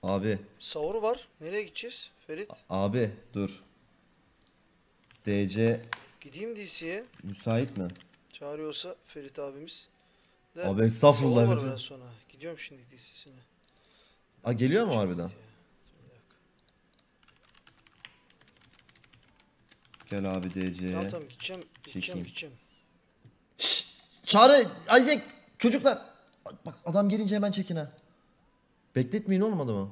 Abi. Sahur var. Nereye gideceğiz Ferit? Abi dur. DC Gideyim DC'ye. müsait mi? Çağırıyorsa Ferit abimiz. De Abi sahur estağfurullah var lütfen. biraz sonra. Gidiyorum şimdi DC'sine. Aa, geliyor mu Çok harbiden? git ya. Bir dakika. Gel abi DC'ye. Tamam tamam gideceğim. Çekeyim. Gideceğim. Şşş! Çağrı! Isaac! Çocuklar! Bak adam gelince hemen çekin ha. Bekletmeyin oğlum adamı.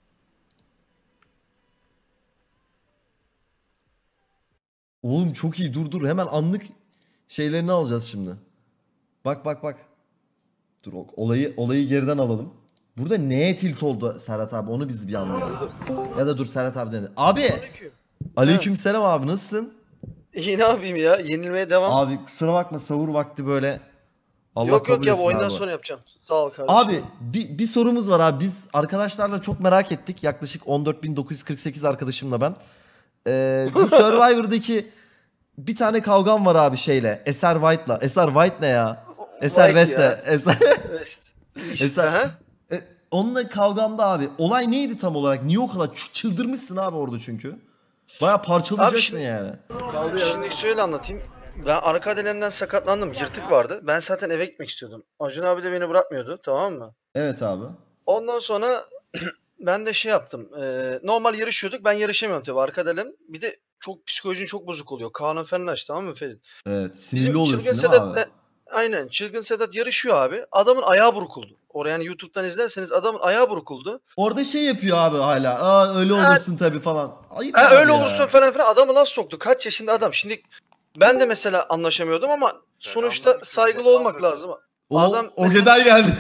Oğlum çok iyi, dur hemen anlık şeylerini alacağız şimdi. Bak. Dur olayı geriden alalım. Burada neye tilt oldu Serhat abi, onu biz bir anlayalım. Ya da dur Serhat abi dedi. Abi! Aleyküm. Aleykümselam abi, nasılsın? İyi ne yapayım ya? Yenilmeye devam. Abi kusura bakma, sahur vakti böyle. Allah yok kabul ya bu etsin oyundan abi. sonra yapacağım. Sağ ol kardeşim. Abi bir sorumuz var abi. Biz arkadaşlarla çok merak ettik. Yaklaşık 14.948 arkadaşımla ben. Bu Survivor'daki bir tane kavgam var abi şeyle. Eser White'la. Eser White ne ya? Eser White West'le. ya. Eser. Evet. İşte, Eser. ha? Onunla kavgamda abi. Olay neydi tam olarak? Niye o kadar çıldırmışsın abi orada çünkü? Baya parçalayacaksın şimdi- yani. Şimdi şöyle anlatayım. Ben arka delemden sakatlandım. Yırtık vardı. Ben zaten eve gitmek istiyordum. Acun abi de beni bırakmıyordu. Tamam mı? Evet abi. Ondan sonra ben de şey yaptım. Normal yarışıyorduk. Ben yarışamıyorum tabii arka delem. Bir de çok psikolojin çok bozuk oluyor. Kanun falan aç, tamam mı Ferit? Evet. Sinirli Bizim oluyorsun Çılgın değil mi abi? Sedat'la aynen Çılgın Sedat yarışıyor abi. Adamın ayağı burkuldu. Oraya yani YouTube'dan izlerseniz adamın ayağı burkuldu. Orada şey yapıyor abi hala. Aa öyle Ha, olursun tabii falan. Ayıp ha, abi öyle ya. olursun falan filan adamı laf soktu. Kaç yaşında adam. Şimdi ben de mesela anlaşamıyordum ama sonuçta Selamünaleyküm. saygılı olmak lazım. Adam O mesela kadar geldi.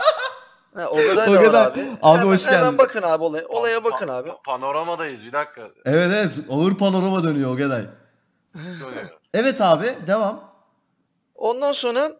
o kadar O da var kadar. abi. Abi hoş Hemen geldin. bakın abi olaya bakın abi. Panoramadayız bir dakika. Evet ağır panorama dönüyor Ogeday. Dönüyor. Evet abi devam. Ondan sonra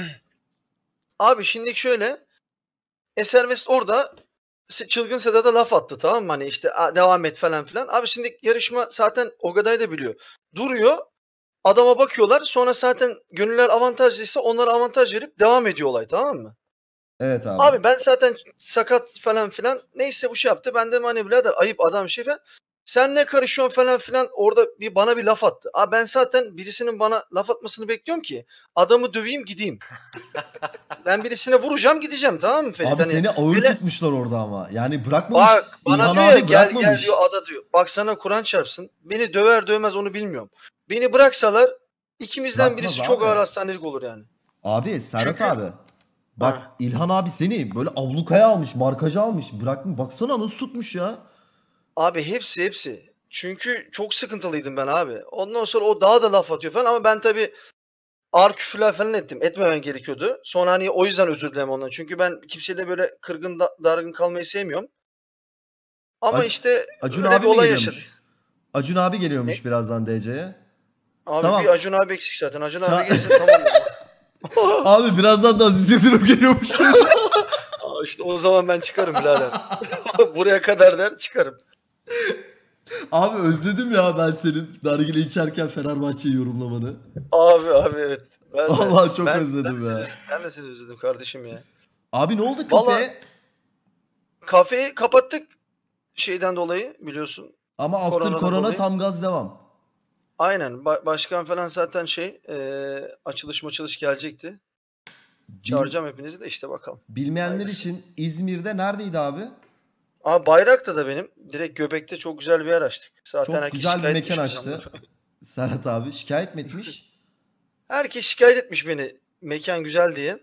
abi şimdi şöyle Eser West orada Çılgın Sedat'a laf attı, tamam mı? Hani işte devam et falan filan. Abi şimdi yarışma zaten Ogaday da biliyor. Duruyor. Adama bakıyorlar. Sonra zaten gönüller avantajlıysa onlara avantaj verip devam ediyor olay, tamam mı? Evet abi. Abi ben zaten sakat falan filan. Neyse bu şey yaptı. Ben de hani birader ayıp adam şey falan. Sen ne karışıyorsun falan filan. Orada bana bir laf attı. Abi ben zaten birisinin bana laf atmasını bekliyorum ki adamı döveyim gideyim. Ben birisine vuracağım gideceğim, tamam mı Ferit? Abi Hani seni ağır böyle- tutmuşlar orada ama. Yani bırakmamış. Bak bana İlhan diyor ya abi gel bırakmamış. diyor ada diyor. Bak sana Kur'an çarpsın. Beni döver dövmez onu bilmiyorum. Beni bıraksalar ikimizden Bırakmaz birisi çok abi. ağır hastanelik olur yani. Abi Serhat Çünkü- abi. Bak Ha. İlhan abi seni böyle ablukaya almış, markaja almış. Bırakma. Baksana nasıl tutmuş ya. Abi hepsi. Çünkü çok sıkıntılıydım ben abi. Ondan sonra o daha da laf atıyor falan ama ben tabii ağır küfürler falan ettim. Etmemen gerekiyordu. Sonra hani o yüzden özür dilerim ondan. Çünkü ben kimseyle böyle kırgın dargın kalmayı sevmiyorum. Ama işte Acun öyle abi bir mi olay geliyormuş? yaşadık. Acun abi geliyormuş birazdan DC'ye. Abi Tamam. bir Acun abi eksik zaten. Acun Ça- abi gelirse tamam. Abi birazdan da Aziz Yıldırım geliyormuş. Aa, işte o zaman ben çıkarım birader. Buraya kadar der çıkarım. Abi özledim ya ben senin nargile içerken Fenerbahçe'yi yorumlamanı. Abi evet. Ben de, Vallahi çok özledim ben ya. Ben de seni özledim kardeşim ya. Abi ne oldu Vallahi- kafeye? Kafeyi kapattık şeyden dolayı biliyorsun. Ama after Koronadan korona dolayı. tam gaz devam. Aynen. Başkan falan zaten açılış gelecekti. Çağıracağım hepinizi de işte bakalım. Bilmeyenler Hayırlısı. için İzmir'de neredeydi abi? Abi Bayrak'ta da benim. Direkt Göbek'te çok güzel bir yer açtık. Zaten Çok herkes güzel bir şikayet mekan etmiş açtı. bizden. Serhat abi şikayet mi etmiş? Herkes şikayet etmiş beni. Mekan güzel diye.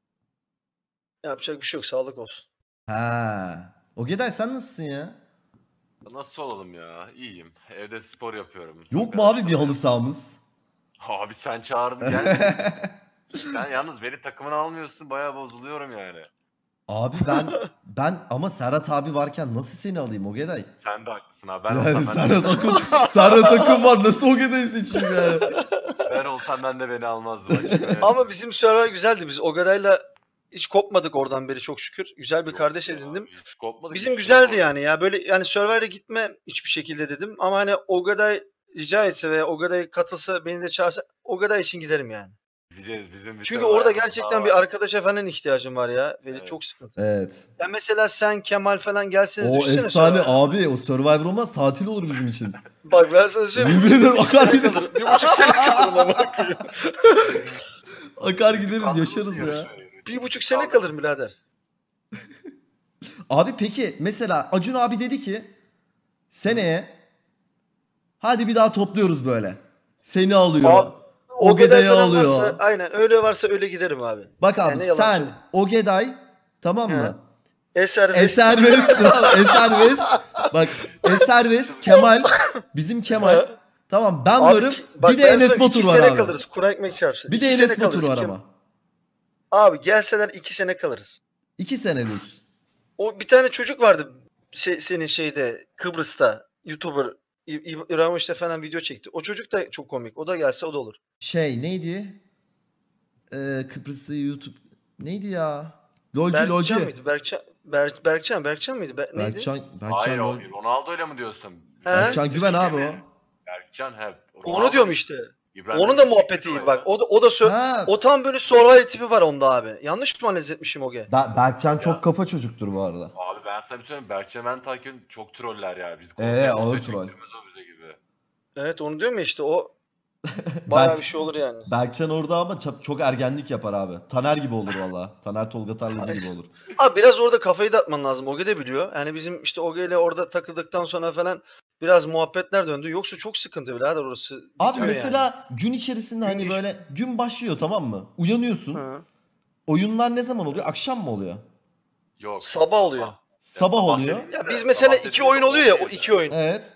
Yapacak bir şey yok. Sağlık olsun. Ha. Ogeday sen nasılsın ya? Nasıl olalım ya? İyiyim. Evde spor yapıyorum. Yok mu abi bir halı sahamız? Abi sen çağırdın gel. Sen yalnız beni takımına almıyorsun. Bayağı bozuluyorum yani. Abi ben ama Serhat abi varken nasıl seni alayım Ogeday? Sen de haklısın abi. Ben Yani olsam ben Serhat Akın var nasıl Ogeday'ı seçeyim yani? ben olsam ben de beni almazdım açık. Evet. Ama bizim server güzeldi. Biz Ogaday'la hiç kopmadık oradan beri çok şükür. Güzel bir kardeş Ya, edindim. hiç kopmadık, Bizim hiçbir şey güzeldi yok. yani ya. Böyle yani Survivor'a gitme hiçbir şekilde dedim. Ama hani Ogaday rica etse veya Ogaday katılsa beni de çağırsa Ogaday için giderim yani. Gideceğiz bizim bir Çünkü Survivor orada daha gerçekten var. bir arkadaşa falan ihtiyacım var ya. Veli Evet. çok sıkıntı. Evet. Ya mesela sen Kemal falan gelseniz O düşsene efsane Survivor'a. abi. O Survivor olmaz tatil olur bizim için. Bak ben sana söyleyeyim. Yemin ederim 1,5 akar sene gideriz. kalırım. 1,5 sene kalırım ama koyayım. Akar gideriz Kalkın yaşarız ya. yarışmayı. 1,5 sene kalırım birader. Abi peki mesela Acun abi dedi ki seneye hadi bir daha topluyoruz böyle. Seni alıyor. O kadar Ogeday'ı falan alıyor. varsa aynen öyle varsa öyle giderim abi. Bak abi Yani ne yalan sen söyleyeyim. Ogeday tamam He. mı? Eser Eser West. Eser West. Bak Eser West, Kemal. Bizim Kemal. He. Tamam ben Abi, varım. bak Bir de ben Enes sana Batur 2 var sene abi. kalırız. Kur'an ekmek çarpsın. Bir de 2 Enes sene Batur kalırız. var ama. Abi gelseler 2 sene kalırız. 2 sene diyorsun. O bir tane çocuk vardı senin şeyde Kıbrıs'ta YouTuber İbrahim işte falan video çekti. O çocuk da çok komik. O da gelse o da olur. Şey neydi? Kıbrıs'ta YouTube. Neydi ya? Lolcu Berkcan Lolcu. mıydı? Berkcan mıydı? Neydi? Berkcan Hayır o Lol. Ronaldo'yla mı diyorsun? He? Berkcan Güven abi o. Berkcan hep. Onu diyorum işte. İbrahim Onun da Öztürk muhabbeti o iyi ya. bak. Ha. O tam böyle Survivor tipi var onda abi. Yanlış mı analiz etmişim Oge? Berkcan çok Ya. kafa çocuktur bu arada. Abi ben sana bir söyleyeyim. Berkcan ben takip ediyorum. Çok troller ya. Biz ağır troll. çektirmez o bize gibi. Evet onu diyorum ya işte o bayağı Berk- bir şey olur yani. Berkcan orada ama çok ergenlik yapar abi. Taner gibi olur valla. Taner Tolga Tarlacı gibi olur. Abi biraz orada kafayı da atman lazım. Oge de biliyor. Yani bizim işte Oge ile orada takıldıktan sonra falan biraz muhabbetler döndü. Yoksa çok sıkıntı birader orası. Abi Bitiyor mesela gün içerisinde Gün hani iç- böyle gün başlıyor tamam mı? Uyanıyorsun. yani. Hı. Oyunlar ne zaman oluyor? Akşam mı oluyor? Yok. Sabah oluyor. Sabah oluyor. dediğimiz Ya de- biz mesela sabah 2 dediğimiz oyun de oluyor ya o 17'de. 2 oyun. Evet.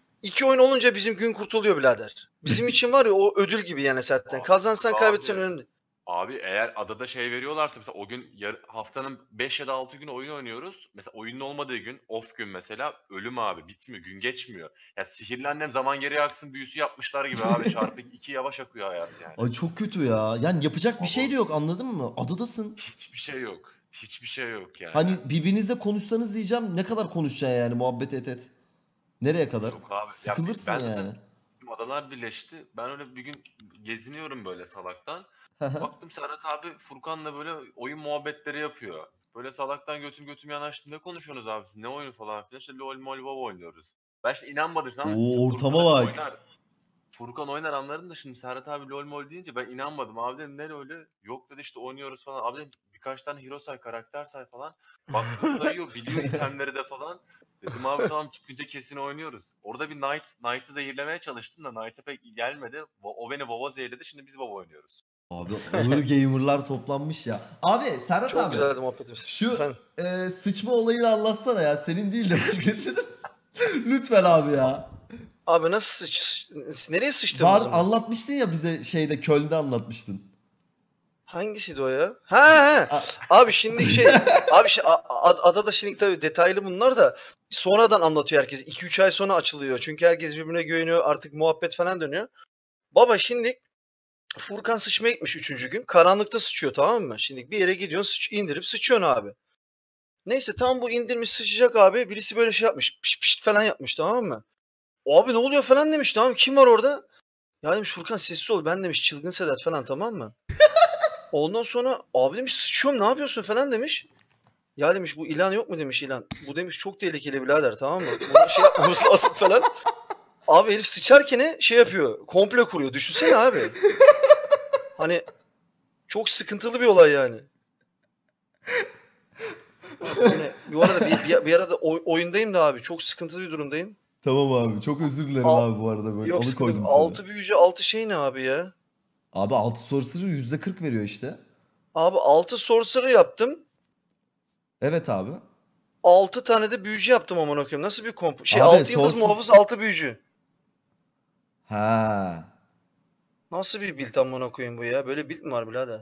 2 oyun olunca bizim gün kurtuluyor birader. Bizim için var ya o ödül gibi yani zaten. Abi, Kazansan abi. kaybetsen önemli. Abi eğer adada şey veriyorlarsa mesela o gün haftanın 5 ya da 6 günü oyun oynuyoruz. Mesela oyunun olmadığı gün, off gün mesela ölüm abi bitmiyor, gün geçmiyor. Ya sihirli annem zaman geriye aksın büyüsü yapmışlar gibi abi çarpı 2 yavaş akıyor hayat yani. Ay çok kötü ya. Yani yapacak bir şey de yok anladın mı? Adadasın. Hiçbir şey yok. Hiçbir şey yok yani. Hani birbirinizle konuşsanız diyeceğim ne kadar konuşacaksın yani muhabbet et. Nereye kadar? Yok abi. Sıkılırsın Ya ben yani. Bizim adalar birleşti. Ben öyle bir gün geziniyorum böyle salaktan. Baktım Serhat abi Furkan'la böyle oyun muhabbetleri yapıyor. Böyle salaktan götüm yanaştım. Ne konuşuyorsunuz abi siz? Ne oyunu falan filan. İşte LoL Mol WoW oynuyoruz. Ben işte inanmadım. Tamam mı? Oo, ortama Furkan bak. oynar. Furkan oynar anlarım da şimdi Serhat abi LoL Mol deyince ben inanmadım. Abi dedim ne öyle? Yok dedi işte oynuyoruz falan. Abi dedim birkaç tane hero say, karakter say falan. Baktım sayıyor, biliyor itemleri de falan. Dedim abi tamam çıkınca kesin oynuyoruz. Orada bir Knight'ı zehirlemeye çalıştım da Knight'a pek gelmedi. O beni WoW'a zehirledi. Şimdi biz WoW oynuyoruz. Abi ağır gamerlar toplanmış ya. Abi Serhat Çok abi. güzeldi muhabbetimiz. Şu Efendim? sıçma olayını anlatsana ya. Senin değil de başkasının. Lütfen abi ya. Abi nasıl nereye sıçtığımızı Var mı? anlatmıştın ya bize şeyde Köln'de anlatmıştın. Hangisiydi o ya? Ha. Abi şimdi adada şimdi tabii detaylı bunlar da sonradan anlatıyor herkes. 2-3 ay sonra açılıyor. Çünkü herkes birbirine güveniyor. Artık muhabbet falan dönüyor. Baba şimdi Furkan sıçmaya gitmiş 3. gün. Karanlıkta sıçıyor tamam mı? Şimdi bir yere gidiyorsun indirip sıçıyorsun abi. Neyse tam bu indirmiş sıçacak abi. Birisi böyle şey yapmış. Pişt pişt falan yapmış tamam mı? Abi ne oluyor falan demiş tamam. Kim var orada? Ya demiş Furkan sessiz ol. Ben demiş çılgın Sedat falan tamam mı? Ondan sonra abi demiş sıçıyorum ne yapıyorsun falan demiş. Ya demiş bu ilan yok mu demiş ilan. Bu demiş çok tehlikeli birader tamam mı? Buna şey yapmamız lazım falan. Abi herif sıçarken şey yapıyor. Komple kuruyor. Düşünsene abi. Hani çok sıkıntılı bir olay yani. Hani bu arada bir arada oyundayım da abi. Çok sıkıntılı bir durumdayım. Tamam abi çok özür dilerim Al- abi bu arada böyle Yok alıkoydum sıkıntı. seni. 6 büyücü 6 şey ne abi ya? Abi 6 sorcerer %40 veriyor işte. Abi 6 sorcerer yaptım. Evet abi. 6 tane de büyücü yaptım aman okuyayım. Nasıl bir komp? Abi, 6 yıldız sorcerer- muhafız 6 büyücü. Ha. Nasıl bir build amına koyayım bu ya? Böyle build mi var birader?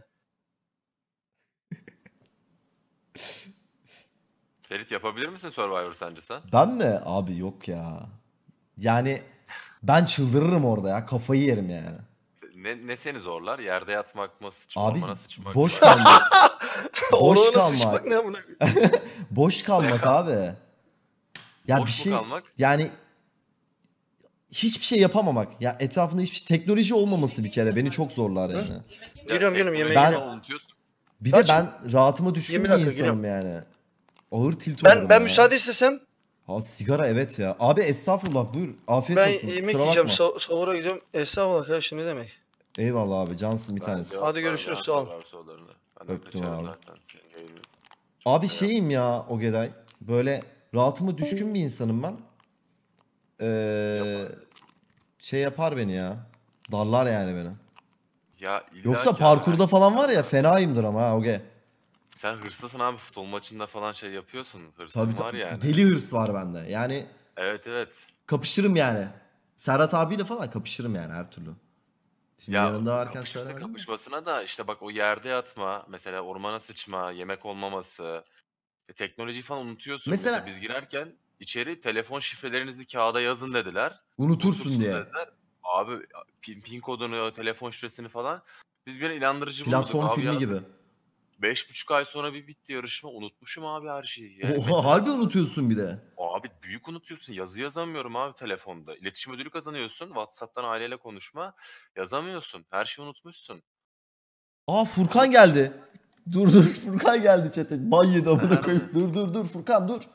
Ferit yapabilir misin Survivor sence sen? Ben mi? Abi yok ya. Yani ben çıldırırım orada ya. Kafayı yerim yani. Ne seni zorlar? Yerde yatmak mı, sıçmak Abi mı, sıçmak boş mı? kalmak. boş Orana kalmak. sıçmak ne amına koyayım? Boş kalmak abi. Ya Boş bir mu şey kalmak? yani hiçbir şey yapamamak. Ya etrafında hiçbir teknoloji olmaması bir kere beni çok zorlar yani. Ya Geliyorum, teknolojiyi yemeğe Ben- geliyorum. unutuyorsun. Bir Kaç? de ben rahatıma düşkün 20 bir dakika, insanım yani. Ağır tilt olurum Ben ya. müsaade istesem Ha sigara evet ya. Abi estağfurullah buyur. Afiyet ben olsun. yemek Kusura yiyeceğim. bakma. Sahura gidiyorum. Estağfurullah kardeşim, ne demek. Eyvallah abi cansın bir Ben tanesi. cevap Hadi görüşürüz, vermeden sağ ol. sorar sorularını. Ben de Öptüm kaçarım abi. zaten. Senin yayını çok Abi severim. şeyim ya Ogeday. Böyle rahatıma düşkün bir insanım ben. Yapar. Şey yapar beni ya. Darlar yani beni. Ya illa Yoksa ki abi, parkurda falan var ya fenayımdır ama ha Oge. sen hırslısın abi, futbol maçında falan şey yapıyorsun. Hırsın Tabii var yani. deli hırs var bende. Yani Evet evet. kapışırım yani. Serhat abiyle falan kapışırım yani her türlü. Şimdi Ya yanında varken kapışırsa söylemedim de. kapışmasına da işte bak, o yerde yatma, mesela ormana sıçma, yemek olmaması, teknolojiyi falan unutuyorsun. Mesela Mesela biz girerken içeri telefon şifrelerinizi kağıda yazın dediler. unutursun diye. Dediler. Abi pin kodunu, telefon şifresini falan. Biz bir inandırıcı bulurduk Platform abi, filmi yazdık. gibi. 5,5 ay sonra bir bitti yarışma. Unutmuşum abi her şeyi. Yani Oha mesela harbi unutuyorsun bir de. abi büyük unutuyorsun. Yazı yazamıyorum abi telefonda. İletişim ödülü kazanıyorsun. WhatsApp'tan aileyle konuşma. Yazamıyorsun. Her şeyi unutmuşsun. Aa Furkan geldi. Dur dur Furkan geldi chat'e. Ban yedi amına Nerede? koyup. Dur Furkan dur.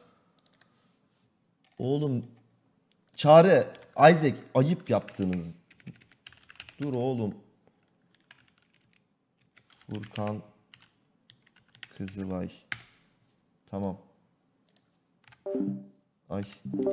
Oğlum Çağrı, Isaac ayıp yaptınız. Dur oğlum. Furkan Kızılay. Tamam. Ay.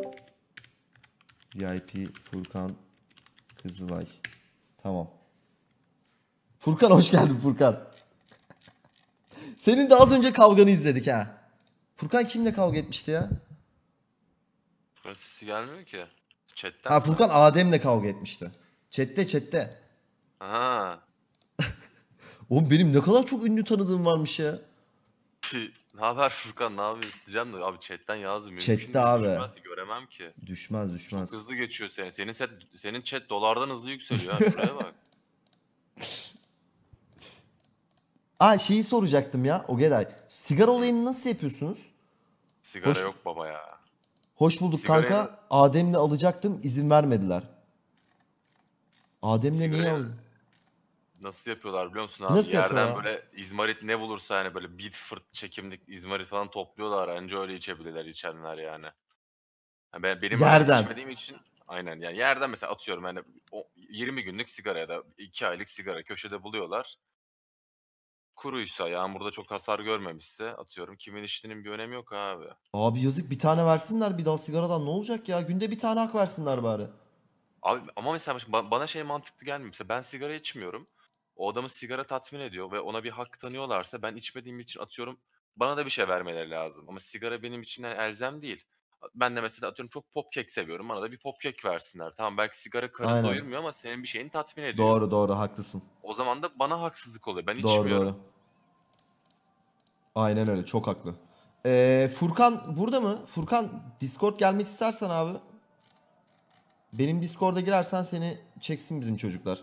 VIP Furkan Kızılay. Tamam. Furkan hoş geldin Furkan. Senin de az önce kavganı izledik ha. Furkan kimle kavga etmişti ya? Burası sesi gelmiyor ki. Chat'ten Ha mi? Furkan Adem'le kavga etmişti. Chat'te. Ha. Oğlum benim ne kadar çok ünlü tanıdığım varmış ya. Ne haber Furkan, ne yapıyorsun diyeceğim de abi chatten yazdım. Mümkün Chat'te değil, abi. düşmezse göremem ki. Düşmez Çok düşmez. hızlı geçiyor senin. Senin chat dolardan hızlı yükseliyor ha, şuraya bak. Aa şeyi soracaktım ya Ogeday. Sigara olayını nasıl yapıyorsunuz? Sigara Hoş- yok baba ya. Hoş bulduk Sigarayı kanka. Adem'le alacaktım izin vermediler. Adem'le niye Sigarayı alayım? nasıl yapıyorlar biliyor musun abi? Nasıl Yerden yapıyorlar? böyle izmarit ne bulursa, hani böyle bit fırt çekimlik izmarit falan topluyorlar. Anca öyle içebilirler içenler yani. Ha, benim öyle Yerden. içmediğim için aynen, yani yerden mesela atıyorum, hani 20 günlük sigara ya da 2 aylık sigara köşede buluyorlar. Kuruysa, yağmurda çok hasar görmemişse, atıyorum, kimin içtiğinin bir önemi yok abi. Abi yazık bir tane versinler bir daha sigaradan ne olacak ya? Günde bir tane hak versinler bari. Abi ama mesela bana şey mantıklı gelmiyor. Mesela ben sigara içmiyorum. O adamı sigara tatmin ediyor ve ona bir hak tanıyorlarsa, ben içmediğim için atıyorum bana da bir şey vermeleri lazım. Ama sigara benim için yani elzem değil. Ben de mesela atıyorum çok pop kek seviyorum. Bana da bir pop kek versinler. Tamam, belki sigara karın Aynen. doyurmuyor ama senin bir şeyini tatmin ediyor. Doğru haklısın. O zaman da bana haksızlık oluyor. Ben Doğru içmiyorum. doğru. Aynen öyle çok haklı. Furkan burada mı? Furkan Discord gelmek istersen abi. Benim Discord'a girersen seni çeksin bizim çocuklar.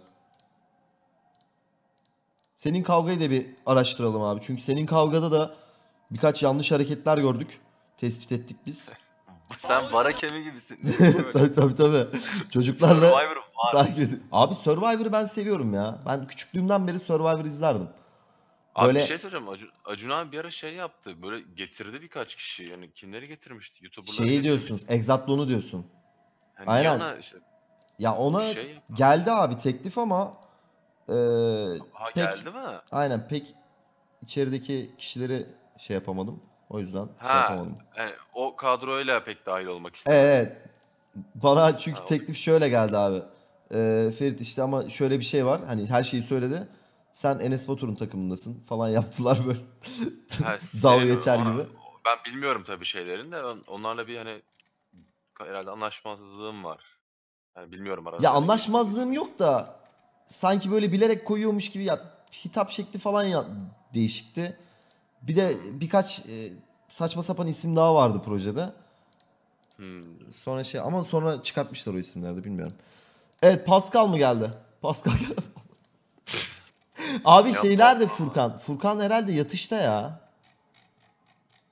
Senin kavgayı da bir araştıralım abi. Çünkü senin kavgada da birkaç yanlış hareketler gördük. Tespit ettik biz. Sen bara kemi gibisin. Tabii. Çocuklarla Survivor var. takip edin. Abi Survivor'ı ben seviyorum ya. Ben küçüklüğümden beri Survivor izlerdim. Abi bir Böyle şey soracağım. Acun abi bir ara şey yaptı. Böyle getirdi birkaç kişi. Yani kimleri getirmişti? YouTuber'ları şeyi diyorsun. getirmişti. Exatlon'u diyorsun. Yani niye Aynen. ona işte Ya bir ona şey yapar? geldi abi teklif ama Ha, pek geldi mi? aynen pek içerideki kişileri şey yapamadım. O yüzden şey Ha, yapamadım. yani o kadroyla pek dahil olmak istemedi. Evet. Bana çünkü Ha, teklif şöyle geldi abi. Ferit işte ama şöyle bir şey var. Hani her şeyi söyledi. Sen Enes Batur'un takımındasın falan yaptılar böyle. Dalga senin geçer gibi. ben bilmiyorum tabii şeylerin de, onlarla bir hani herhalde anlaşmazlığım var. Yani bilmiyorum Ya aralarında ne anlaşmazlığım geçtiğini. yok da sanki böyle bilerek koyuyormuş gibi ya hitap şekli falan ya değişikti. Bir de birkaç saçma sapan isim daha vardı projede. Hmm. Sonra şey ama sonra çıkartmışlar o isimleri de bilmiyorum. Evet Pascal mı geldi? Pascal geldi. Abi Ya şeyler de Furkan. Furkan herhalde yatışta ya.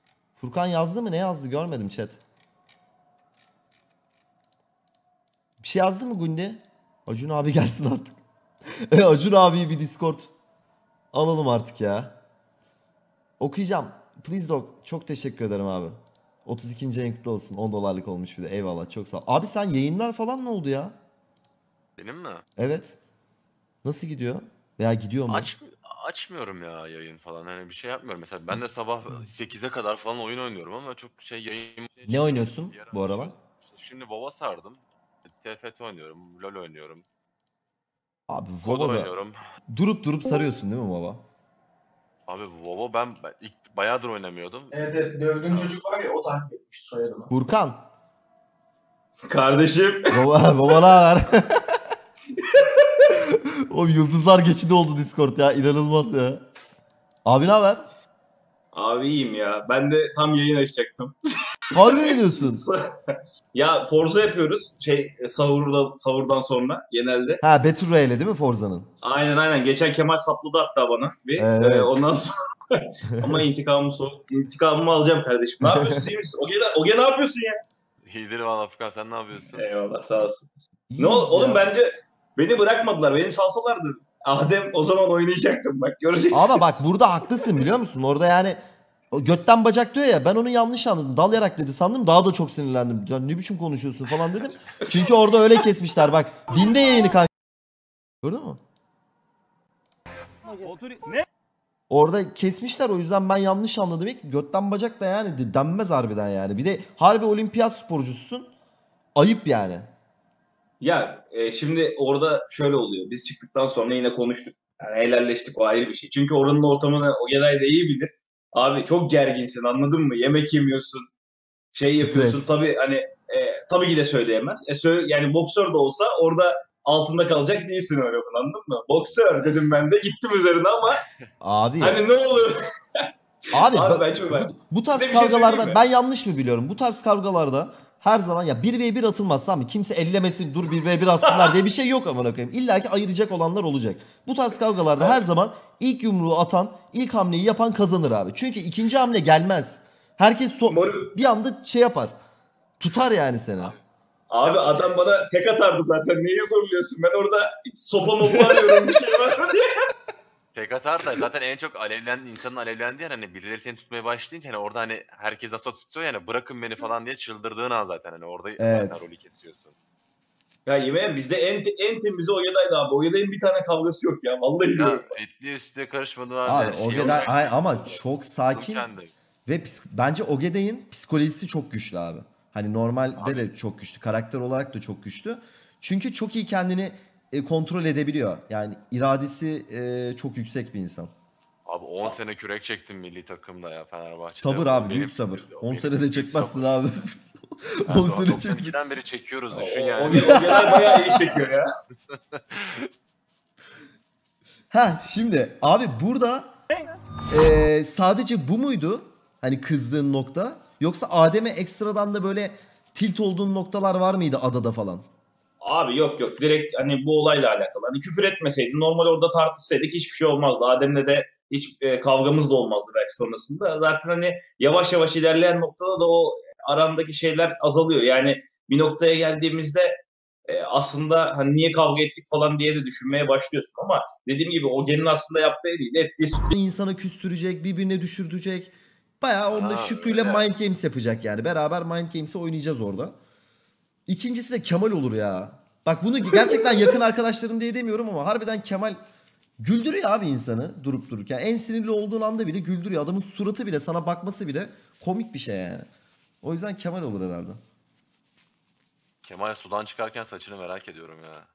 Furkan yazdı mı? Ne yazdı? Görmedim chat. Bir şey yazdı mı Gundi? Acun abi gelsin artık. Acun abi bir Discord alalım artık ya. Okuyacağım. Please dog. Çok teşekkür ederim abi. 32. ayın kutlu olsun. 10 dolarlık olmuş bir de. Eyvallah çok sağ ol. Abi sen yayınlar falan ne oldu ya? Benim mi? Evet. Nasıl gidiyor? Veya gidiyor mu? Açmıyorum ya yayın falan. Hani bir şey yapmıyorum. Mesela ben de sabah 8'e kadar falan oyun oynuyorum ama çok şey yayın... Ne oynuyorsun Bir ara bu aralar? İşte şimdi WoW'a sardım. TFT oynuyorum, LoL oynuyorum, Abi kod WoW'da oynuyorum. durup sarıyorsun değil mi WoW'a? Abi WoW'u ben ilk bayağıdır oynamıyordum. Evet evet, dövdüğün Mesela çocuk var ya, o takip etmiş soyadımı. Furkan. Kardeşim. WoW'a ne haber? O yıldızlar geçidi oldu Discord ya. İnanılmaz ya. Abi ne haber? Abi iyiyim ya. Ben de tam yayın açacaktım. Harbi mi diyorsun? Ya Forza yapıyoruz. Sahurdan sonra genelde. Ha Battle Royale değil mi Forza'nın? Aynen. Geçen Kemal sapladı hatta bana bir. Evet. Ondan sonra ama intikamımı alacağım kardeşim. Ne yapıyorsun, iyi misin? Oge ne yapıyorsun ya? iyidir valla Furkan, sen ne yapıyorsun? Eyvallah, sağ olsun. İyiyiz Oğlum ya. bence beni bırakmadılar. Beni salsalardı. Adem o zaman oynayacaktım, bak göreceksin. Ama bak burada haklısın biliyor musun? Orada yani o götten bacak diyor ya, ben onu yanlış anladım. Dal yarak dedi sandım, daha da çok sinirlendim. Ya ne biçim konuşuyorsun falan dedim. Çünkü orada öyle kesmişler bak. Dinde yayını kanka. Gördün mü? Ne? Orada kesmişler, o yüzden ben yanlış anladım. İlk götten bacak da yani denmez harbiden yani. Bir de harbi olimpiyat sporcususun. Ayıp yani. Ya şimdi orada şöyle oluyor. Biz çıktıktan sonra yine konuştuk. Yani helalleştik, o ayrı bir şey. Çünkü oranın ortamını Ogeday da iyi bilir. Abi çok gerginsin, anladın mı? Yemek yemiyorsun. Şey yapıyorsun. Stres. Tabii hani tabii ki de söyleyemez. Yani boksör de olsa orada altında kalacak değilsin öyle, anladın mı? Boksör dedim ben de, gittim üzerine ama Abi hani ne olur. Abi, Abi ben çok bu tarz size bir şey söyleyeyim kavgalarda mi? ben yanlış mı biliyorum? Bu tarz kavgalarda her zaman ya 1v1 atılmaz, tamam mı? Kimse ellemesin, dur 1v1 atsınlar diye bir şey yok amına koyayım. İlla ki ayıracak olanlar olacak. Bu tarz kavgalarda her zaman ilk yumruğu atan, ilk hamleyi yapan kazanır abi. Çünkü ikinci hamle gelmez. Herkes bir anda şey yapar. Tutar yani seni. Abi adam bana tek atardı zaten. Neyi zorluyorsun? Ben orada sopa mopa arıyorum, bir şey var diye. Tek atar da zaten en çok insanın alevlendiği yer, hani birileri seni tutmaya başlayınca hani orada hani herkes nasıl tutuyor yani, bırakın beni falan diye çıldırdığın an zaten hani orada Evet. zaten rolü kesiyorsun. Ya yemeğim bizde en temizi Ogeday'dı abi. Ogeday'ın bir tane kavgası yok ya. Vallahi Ya diyorum. etli üstüne karışmadığı halde Abi yani şey Ogeday olarak ama çok sakin kendi. ve bence Ogeday'ın psikolojisi çok güçlü abi. Hani normalde Abi. de çok güçlü. Karakter olarak da çok güçlü. Çünkü çok iyi kendini kontrol edebiliyor. Yani iradesi çok yüksek bir insan. Abi 10 sene kürek çektim milli takımda ya Fenerbahçe'de. Sabır O abi, benim- büyük sabır. o 10 benim senede büyük çekmezsin sabır. abi. Yani 10 sene çek. 92'den beri çekiyoruz, düşün yani. Ogeday bayağı iyi çekiyor ya. Ha şimdi abi burada sadece bu muydu? Hani kızdığın nokta? Yoksa Adem'e ekstradan da böyle tilt olduğun noktalar var mıydı adada falan? Abi yok direkt hani bu olayla alakalı. Hani küfür etmeseydin, normal orada tartışsaydık hiçbir şey olmazdı. Adem'le de hiç kavgamız da olmazdı belki sonrasında. Zaten hani yavaş yavaş ilerleyen noktada da o arandaki şeyler azalıyor. Yani bir noktaya geldiğimizde aslında hani niye kavga ettik falan diye de düşünmeye başlıyorsun. Ama dediğim gibi o gelin aslında yaptığı değil. Ettiği İnsana küstürecek, birbirine düşürdürecek. Bayağı onunla Ha, Şükrü'yle öyle. Mind Games yapacak yani. Beraber Mind Games'i oynayacağız orada. İkincisi de Kemal olur ya. Bak bunu gerçekten yakın arkadaşlarım diye demiyorum ama harbiden Kemal güldürüyor abi insanı durup dururken. En sinirli olduğun anda bile güldürüyor. Adamın suratı bile, sana bakması bile komik bir şey yani. O yüzden Kemal olur herhalde. Kemal sudan çıkarken saçını merak ediyorum ya.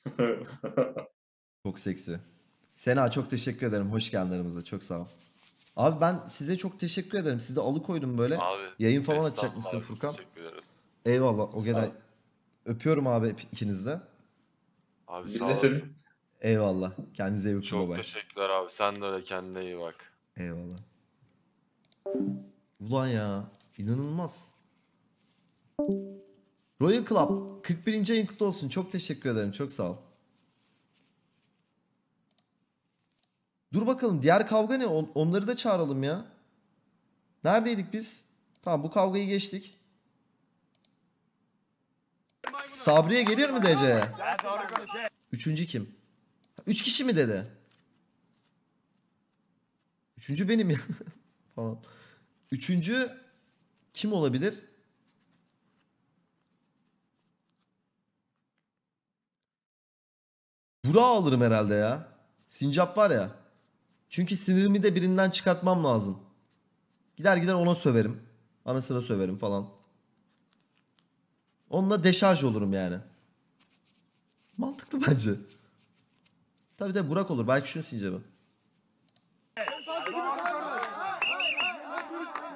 Çok seksi. Sena çok teşekkür ederim. Hoş geldin aramıza. Çok sağ ol. Abi ben size çok teşekkür ederim. Sizi de alıkoydum böyle. Abi. Yayın falan estağfurullah açacakmışsın abi, Furkan. Teşekkür ederiz. Eyvallah. O gene öpüyorum abi ikiniz de. Abi Bir sağ de olasın. senin. Eyvallah. Kendinize iyi bakın Çok baba. teşekkürler abi. Sen de öyle, kendine iyi bak. Eyvallah. Ulan ya. İnanılmaz. Royal Club 41. ayın kutlu olsun. Çok teşekkür ederim. Çok sağ ol. Dur bakalım diğer kavga ne? Onları da çağıralım ya. Neredeydik biz? Tamam bu kavgayı geçtik. Sabriye geliyor mu DC'ye? Üçüncü kim? 3 kişi mi dedi? Üçüncü benim ya. Falan. Üçüncü kim olabilir? Burak'ı alırım herhalde ya. Sincap var ya. Çünkü sinirimi de birinden çıkartmam lazım. Gider ona söverim. Anasına söverim falan. Onunla deşarj olurum yani. Mantıklı bence. Tabii Burak olur. Belki şunu Sincap'ı.